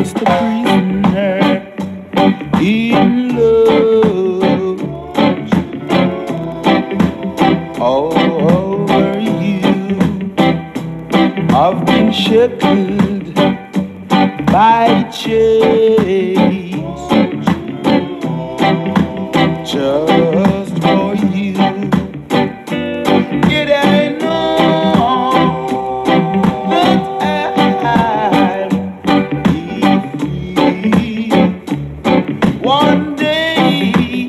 just a prisoner in love. All over you, I've been shackled by chains just for you. Did I know that I'll be free one day?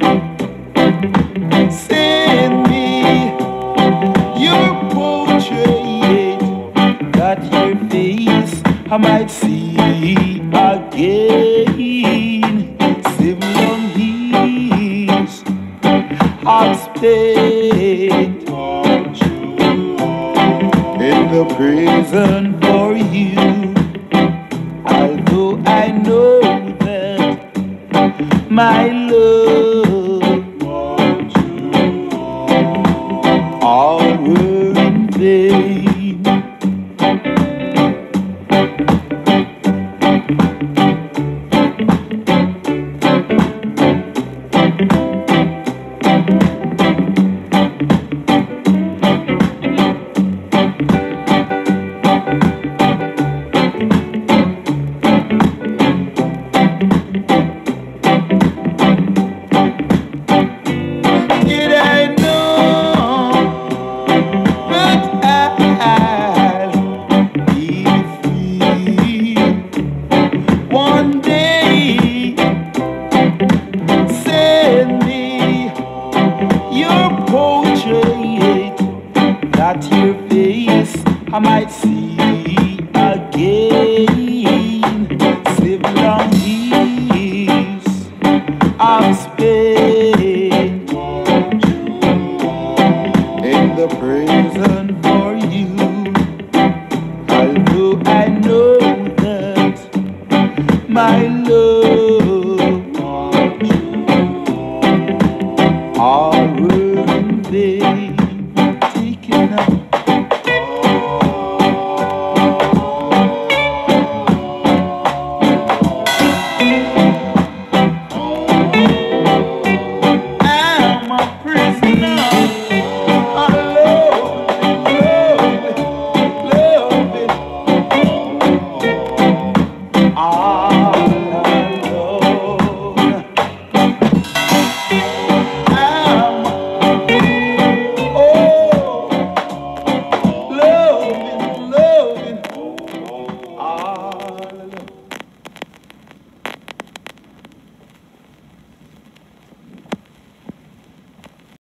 Send me your portrait, that your face I might see again. Several years I've spent in the prison for you. Although I know that my love all were in vain. Your portrait, that your face I might see